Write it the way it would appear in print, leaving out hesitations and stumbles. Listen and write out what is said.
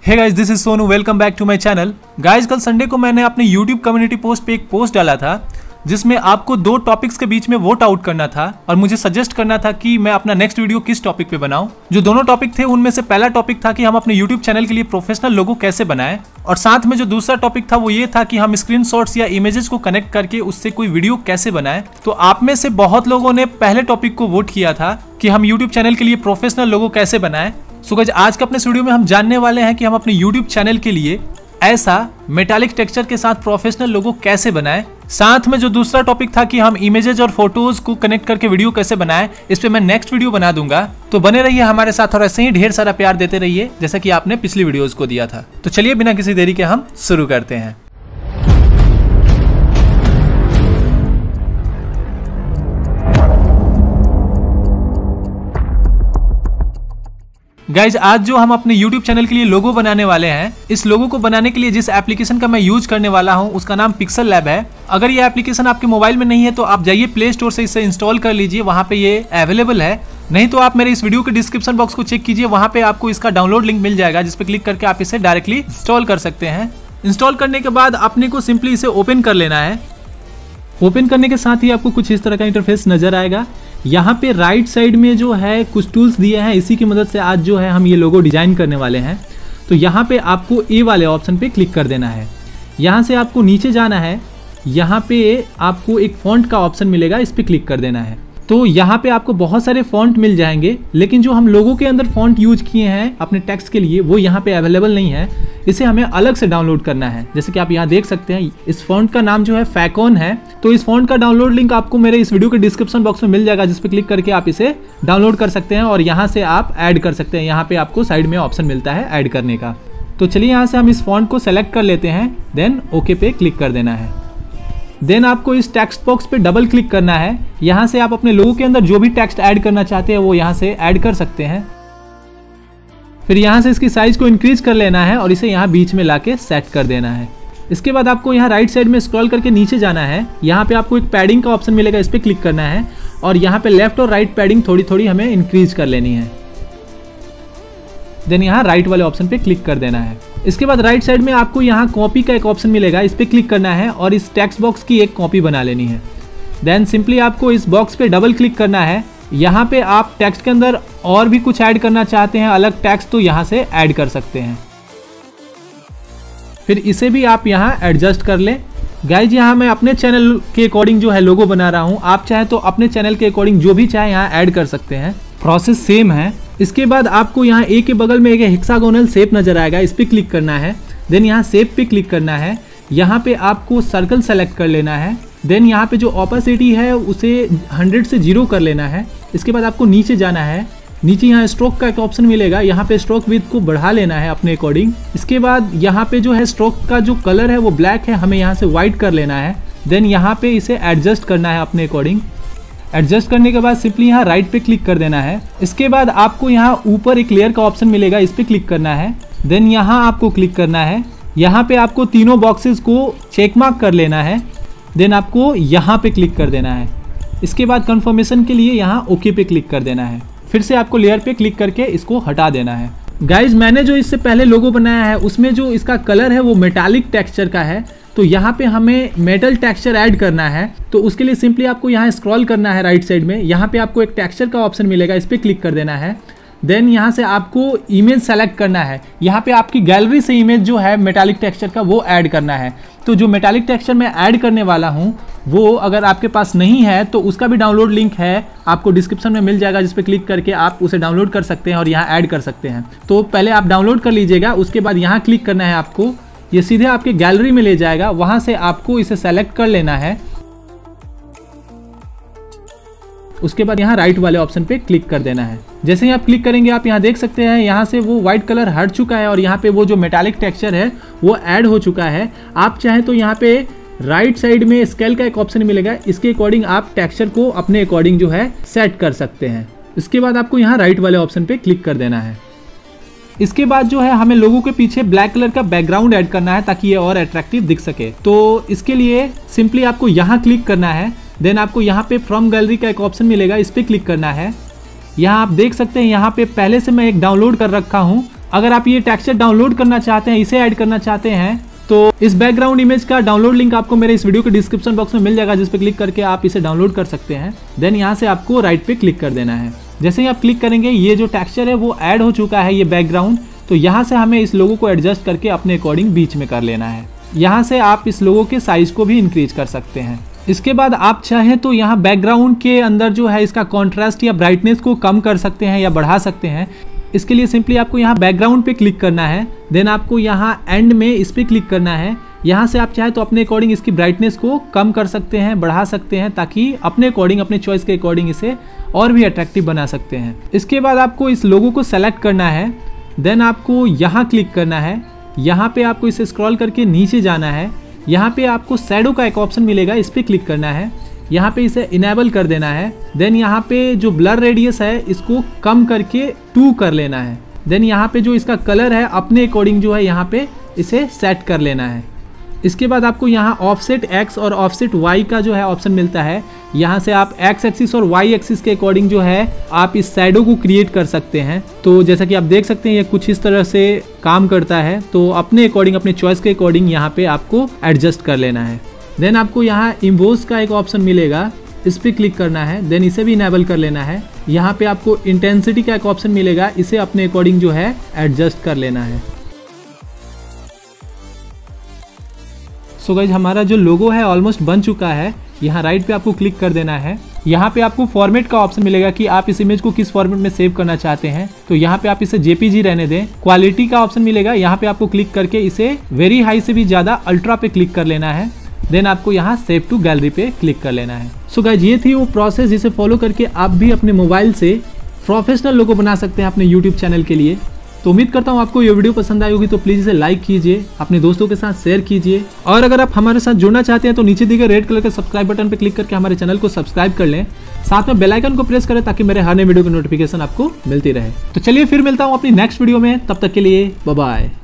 Hey guys, this is Sonu, welcome back to my channel. Guys, कल Sunday को मैंने अपने यूट्यूब कम्युनिटी पोस्ट पे एक पोस्ट डाला था जिसमें आपको दो टॉपिक्स के बीच में वोट आउट करना था और मुझे सजेस्ट करना था कि मैं अपना नेक्स्ट वीडियो किस टॉपिक पे बनाऊं। जो दोनों टॉपिक थे उनमें से पहला टॉपिक था कि हम अपने यूट्यूब चैनल के लिए प्रोफेशनल लोगो कैसे बनाएं, और साथ में जो दूसरा टॉपिक था वो ये था कि हम स्क्रीनशॉट्स या इमेजेस को कनेक्ट करके उससे कोई वीडियो कैसे बनाएं। तो आप में से बहुत लोगों ने पहले टॉपिक को वोट किया था कि हम यूट्यूब चैनल के लिए प्रोफेशनल लोगो कैसे बनाएं। सो गाइस, आज के अपने वीडियो में हम जानने वाले हैं कि हम अपने YouTube चैनल के लिए ऐसा मेटालिक टेक्सचर के साथ प्रोफेशनल लोगो कैसे बनाएं। साथ में जो दूसरा टॉपिक था कि हम इमेजेस और फोटोज को कनेक्ट करके वीडियो कैसे बनाएं, इस पे मैं नेक्स्ट वीडियो बना दूंगा। तो बने रहिए हमारे साथ और ऐसे ही ढेर सारा प्यार देते रहिए जैसा कि आपने पिछली वीडियोस को दिया था। तो चलिए बिना किसी देरी के हम शुरू करते हैं। गाइज, आज जो हम अपने YouTube चैनल के लिए लोगो बनाने वाले हैं, इस लोगो को बनाने के लिए जिस एप्लीकेशन का मैं यूज करने वाला हूं उसका नाम पिक्सल लैब है। अगर ये एप्लीकेशन आपके मोबाइल में नहीं है तो आप जाइए प्ले स्टोर से इसे इंस्टॉल कर लीजिए, वहां पे ये अवेलेबल है। नहीं तो आप मेरे इस वीडियो के डिस्क्रिप्शन बॉक्स को चेक कीजिए, वहां पे आपको इसका डाउनलोड लिंक मिल जाएगा जिस पे क्लिक करके आप इसे डायरेक्टली इंस्टॉल कर सकते हैं। इंस्टॉल करने के बाद अपने को सिंपली इसे ओपन कर लेना है। ओपन करने के साथ ही आपको कुछ इस तरह का इंटरफेस नजर आएगा। यहाँ पे राइट साइड में जो है कुछ टूल्स दिए हैं, इसी की मदद से आज जो है हम ये लोगो डिजाइन करने वाले हैं। तो यहाँ पे आपको ए वाले ऑप्शन पे क्लिक कर देना है। यहाँ से आपको नीचे जाना है, यहाँ पे आपको एक फॉन्ट का ऑप्शन मिलेगा, इस पे क्लिक कर देना है। तो यहाँ पे आपको बहुत सारे फॉन्ट मिल जाएंगे, लेकिन जो हम लोगों के अंदर फॉन्ट यूज किए हैं अपने टेक्स्ट के लिए वो यहाँ पे अवेलेबल नहीं है। इसे हमें अलग से डाउनलोड करना है। जैसे कि आप यहाँ देख सकते हैं, इस फॉन्ट का नाम जो है फैकॉन है। तो इस फॉन्ट का डाउनलोड लिंक आपको मेरे इस वीडियो के डिस्क्रिप्शन बॉक्स में मिल जाएगा, जिस पे क्लिक करके आप इसे डाउनलोड कर सकते हैं और यहाँ से आप ऐड कर सकते हैं। यहाँ पे आपको साइड में ऑप्शन मिलता है ऐड करने का। तो चलिए यहाँ से हम इस फॉन्ट को सेलेक्ट कर लेते हैं, देन ओके पे क्लिक कर देना है। देन आपको इस टेक्स्ट बॉक्स पे डबल क्लिक करना है। यहाँ से आप अपने लोगो के अंदर जो भी टेक्स्ट ऐड करना चाहते हैं वो यहाँ से ऐड कर सकते हैं। फिर यहाँ से इसकी साइज को इंक्रीज कर लेना है और इसे यहाँ बीच में लाके सेट कर देना है। इसके बाद आपको यहाँ राइट साइड में स्क्रॉल करके नीचे जाना है। यहाँ पे आपको एक पैडिंग का ऑप्शन मिलेगा, इस पे क्लिक करना है और यहाँ पे लेफ्ट और राइट पैडिंग थोड़ी थोड़ी हमें इंक्रीज कर लेनी है। देन यहाँ राइट वाले ऑप्शन पे क्लिक कर देना है। इसके बाद राइट साइड में आपको यहाँ कॉपी का एक ऑप्शन मिलेगा, इस पे क्लिक करना है और इस टेक्स्ट बॉक्स की एक कॉपी बना लेनी है। देन सिंपली आपको इस बॉक्स पे डबल क्लिक करना है। यहाँ पे आप टेक्स्ट के अंदर और भी कुछ ऐड करना चाहते हैं अलग टेक्स्ट, तो यहाँ से ऐड कर सकते हैं। फिर इसे भी आप यहाँ एडजस्ट कर लें। गाइज, यहाँ मैं अपने चैनल के अकॉर्डिंग जो है लोगो बना रहा हूँ, आप चाहे तो अपने चैनल के अकॉर्डिंग जो भी चाहे यहाँ ऐड कर सकते हैं। प्रोसेस सेम है। इसके बाद आपको यहाँ ए के बगल में एक हेक्सागोनल शेप नजर आएगा, इस पे क्लिक करना है। देन यहाँ शेप पे क्लिक करना है। यहाँ पे आपको सर्कल सेलेक्ट कर लेना है। देन यहाँ पे जो ऑपेसिटी है उसे 100 से 0 कर लेना है। इसके बाद आपको नीचे जाना है। नीचे यहाँ स्ट्रोक का एक ऑप्शन मिलेगा, यहाँ पे स्ट्रोक विड्थ को बढ़ा लेना है अपने अकॉर्डिंग। इसके बाद यहाँ पे जो है स्ट्रोक का जो कलर है वो ब्लैक है, हमें यहाँ से व्हाइट कर लेना है। देन यहाँ पे इसे एडजस्ट करना है अपने अकॉर्डिंग। एडजस्ट करने के बाद सिंपली यहाँ राइट पे क्लिक कर देना है। इसके बाद आपको यहाँ ऊपर एक लेयर का ऑप्शन मिलेगा, इस पे क्लिक करना है। देन यहाँ आपको क्लिक करना है। यहाँ पे आपको तीनों बॉक्सेस को चेक मार्क कर लेना है। देन आपको यहाँ पे क्लिक कर देना है। इसके बाद कंफर्मेशन के लिए यहाँ ओके पे क्लिक कर देना है। फिर से आपको लेयर पे क्लिक करके इसको हटा देना है। गाइज, मैंने जो इससे पहले लोगो बनाया है उसमें जो इसका कलर है वो मेटालिक टेक्सचर का है। तो यहाँ पे हमें मेटल टेक्सचर ऐड करना है। तो उसके लिए सिंपली आपको यहाँ स्क्रॉल करना है राइट साइड में। यहाँ पे आपको एक टेक्सचर का ऑप्शन मिलेगा, इस पे क्लिक कर देना है। देन यहाँ से आपको इमेज सेलेक्ट करना है। यहाँ पे आपकी गैलरी से इमेज जो है मेटालिक टेक्सचर का वो ऐड करना है। तो जो मेटालिक टेक्सचर मैं ऐड करने वाला हूँ वो अगर आपके पास नहीं है तो उसका भी डाउनलोड लिंक है, आपको डिस्क्रिप्शन में मिल जाएगा, जिस पे क्लिक करके आप उसे डाउनलोड कर सकते हैं और यहाँ ऐड कर सकते हैं। तो पहले आप डाउनलोड कर लीजिएगा, उसके बाद यहाँ क्लिक करना है आपको। ये सीधे आपके गैलरी में ले जाएगा, वहाँ से आपको इसे सेलेक्ट कर लेना है। उसके बाद यहाँ राइट वाले ऑप्शन पे क्लिक कर देना है। जैसे ही आप क्लिक करेंगे आप यहाँ देख सकते हैं यहाँ से वो व्हाइट कलर हट चुका है और यहाँ पे वो जो मेटालिक टेक्सचर है वो ऐड हो चुका है। आप चाहे तो यहाँ पे राइट साइड में स्केल का एक ऑप्शन मिलेगा, इसके अकॉर्डिंग आप टेक्सचर को अपने अकॉर्डिंग जो है सेट कर सकते हैं। इसके बाद आपको यहाँ राइट वाले ऑप्शन पे क्लिक कर देना है। इसके बाद जो है हमें लोगों के पीछे ब्लैक कलर का बैकग्राउंड ऐड करना है ताकि ये और अट्रैक्टिव दिख सके। तो इसके लिए सिंपली आपको यहाँ क्लिक करना है। देन आपको यहाँ पे फ्रॉम गैलरी का एक ऑप्शन मिलेगा, इस पे क्लिक करना है। यहाँ आप देख सकते हैं यहाँ पे पहले से मैं एक डाउनलोड कर रखा हूँ, अगर आप ये टेक्सचर डाउनलोड करना चाहते हैं, इसे ऐड करना चाहते हैं, तो इस बैकग्राउंड इमेज का डाउनलोड लिंक आपको मेरे इस वीडियो के डिस्क्रिप्शन बॉक्स में मिल जाएगा, जिस पे क्लिक करके आप इसे डाउनलोड कर सकते हैं। देन यहाँ से आपको राइट पे क्लिक कर देना है। जैसे ही आप क्लिक करेंगे ये जो टेक्सचर है वो ऐड हो चुका है, ये बैकग्राउंड। तो यहाँ से हमें इस लोगो को एडजस्ट करके अपने अकॉर्डिंग बीच में कर लेना है। यहाँ से आप इस लोगो के साइज को भी इंक्रीज कर सकते हैं। इसके बाद आप चाहें तो यहाँ बैकग्राउंड के अंदर जो है इसका कॉन्ट्रास्ट या ब्राइटनेस को कम कर सकते हैं या बढ़ा सकते हैं। इसके लिए सिंपली आपको यहाँ बैकग्राउंड पे क्लिक करना है। देन आपको यहाँ एंड में इस पे क्लिक करना है। यहाँ से आप चाहे तो अपने अकॉर्डिंग इसकी ब्राइटनेस को कम कर सकते हैं, बढ़ा सकते हैं, ताकि अपने अकॉर्डिंग, अपने चॉइस के अकॉर्डिंग इसे और भी अट्रैक्टिव बना सकते हैं। इसके बाद आपको इस लोगो को सेलेक्ट करना है। देन आपको यहाँ क्लिक करना है। यहाँ पे आपको इसे स्क्रॉल करके नीचे जाना है। यहाँ पे आपको शैडो का एक ऑप्शन मिलेगा, इस पर क्लिक करना है। यहाँ पे इसे इनेबल कर देना है। देन यहाँ पे जो ब्लर रेडियस है इसको कम करके 2 कर लेना है। देन यहाँ पे जो इसका कलर है अपने अकॉर्डिंग जो है यहाँ पे इसे सेट कर लेना है। इसके बाद आपको यहाँ ऑफसेट एक्स और ऑफसेट वाई का जो है ऑप्शन मिलता है। यहाँ से आप एक्स एक्सिस और वाई एक्सिस के अकॉर्डिंग जो है आप इस शैडो को क्रिएट कर सकते हैं। तो जैसा कि आप देख सकते हैं ये कुछ इस तरह से काम करता है। तो अपने अकॉर्डिंग, अपने चॉइस के अकॉर्डिंग यहाँ पे आपको एडजस्ट कर लेना है। देन आपको यहाँ इम्बोस का एक ऑप्शन मिलेगा, इस पर क्लिक करना है। देन इसे भी इनेबल कर लेना है। यहाँ पे आपको इंटेंसिटी का एक ऑप्शन मिलेगा, इसे अपने अकॉर्डिंग जो है एडजस्ट कर लेना है। सो गाइज हमारा जो लोगो है ऑलमोस्ट बन चुका है। यहाँ राइट पे आपको क्लिक कर देना है। यहाँ पे आपको फॉर्मेट का ऑप्शन मिलेगा कि आप इस इमेज को किस फॉर्मेट में सेव करना चाहते हैं। तो यहाँ पे आप इसे जेपीजी रहने दें। क्वालिटी का ऑप्शन मिलेगा, यहाँ पे आपको क्लिक करके इसे वेरी हाई से भी ज्यादा अल्ट्रा पे क्लिक कर लेना है। देन आपको यहाँ सेव टू गैलरी पे क्लिक कर लेना है। सो गाइज ये थी वो प्रोसेस जिसे फॉलो करके आप भी अपने मोबाइल से प्रोफेशनल लोगो बना सकते हैं अपने यूट्यूब चैनल के लिए। तो उम्मीद करता हूँ आपको ये वीडियो पसंद आई होगी। तो प्लीज़ इसे लाइक कीजिए, अपने दोस्तों के साथ शेयर कीजिए, और अगर आप हमारे साथ जुड़ना चाहते हैं तो नीचे दिए गए रेड कलर के सब्सक्राइब बटन पर क्लिक करके हमारे चैनल को सब्सक्राइब कर लें। साथ में बेल आइकन को प्रेस करें ताकि मेरे हर नए वीडियो की नोटिफिकेशन आपको मिलती रहे। तो चलिए फिर मिलता हूँ अपनी नेक्स्ट वीडियो में, तब तक के लिए बाय बाय।